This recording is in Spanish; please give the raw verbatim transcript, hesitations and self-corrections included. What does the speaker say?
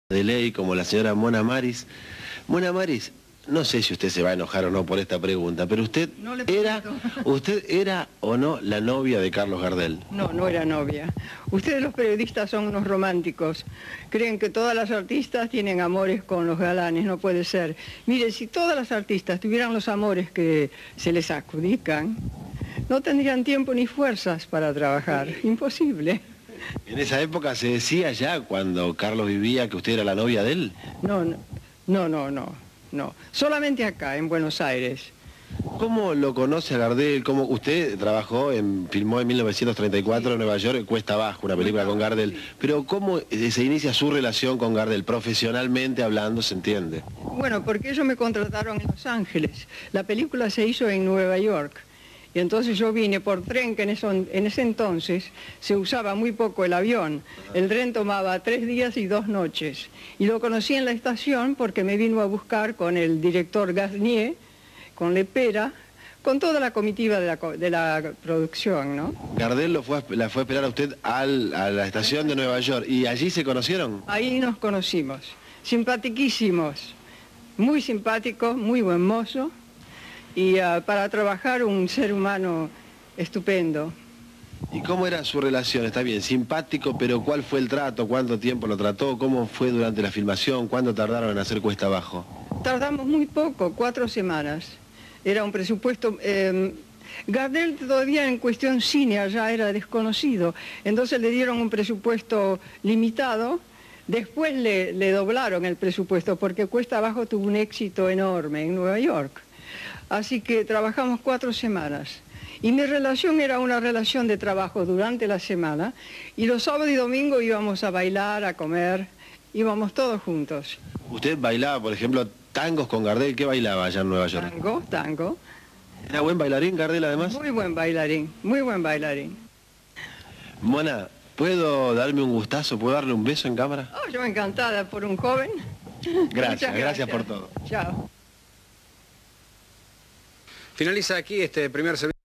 de ley como la señora Mona Maris. Mona Maris, no sé si usted se va a enojar o no por esta pregunta, pero usted no le era, usted era o no la novia de Carlos Gardel. No, no era novia. Ustedes los periodistas son unos románticos. Creen que todas las artistas tienen amores con los galanes, no puede ser. Mire, si todas las artistas tuvieran los amores que se les adjudican, no tendrían tiempo ni fuerzas para trabajar. Imposible. En esa época se decía ya, cuando Carlos vivía, que usted era la novia de él. No, no, no, no, no, no. Solamente acá, en Buenos Aires. ¿Cómo lo conoce a Gardel? ¿Cómo usted trabajó, en, filmó en mil novecientos treinta y cuatro en Nueva York, Cuesta Abajo, una película con Gardel? Pero ¿cómo se inicia su relación con Gardel? Profesionalmente hablando, ¿se entiende? Bueno, porque ellos me contrataron en Los Ángeles. La película se hizo en Nueva York. Y entonces yo vine por tren, que en, eso, en ese entonces se usaba muy poco el avión. El tren tomaba tres días y dos noches. Y lo conocí en la estación porque me vino a buscar con el director Garnier, con Lepera, con toda la comitiva de la, de la producción, ¿no? Gardel lo fue a, la fue a esperar a usted al, a la estación de Nueva York. ¿Y allí se conocieron? Ahí nos conocimos. Simpatiquísimos. Muy simpático, muy buen mozo. Y uh, para trabajar un ser humano estupendo. ¿Y cómo era su relación? Está bien, simpático, pero ¿cuál fue el trato? ¿Cuánto tiempo lo trató? ¿Cómo fue durante la filmación? ¿Cuándo tardaron en hacer Cuesta Abajo? Tardamos muy poco, cuatro semanas. Era un presupuesto... Eh, Gardel todavía en cuestión cine allá era desconocido, entonces le dieron un presupuesto limitado. Después le, le doblaron el presupuesto porque Cuesta Abajo tuvo un éxito enorme en Nueva York. Así que trabajamos cuatro semanas. Y mi relación era una relación de trabajo durante la semana. Y los sábados y domingos íbamos a bailar, a comer, íbamos todos juntos. ¿Usted bailaba, por ejemplo, tangos con Gardel? ¿Qué bailaba allá en Nueva York? Tango, tango. ¿Era buen bailarín Gardel además? Muy buen bailarín, muy buen bailarín. Mona, ¿puedo darme un gustazo? ¿Puedo darle un beso en cámara? Oh, yo encantada por un joven. Gracias, gracias, gracias por todo. Chao. Finaliza aquí este primer servicio.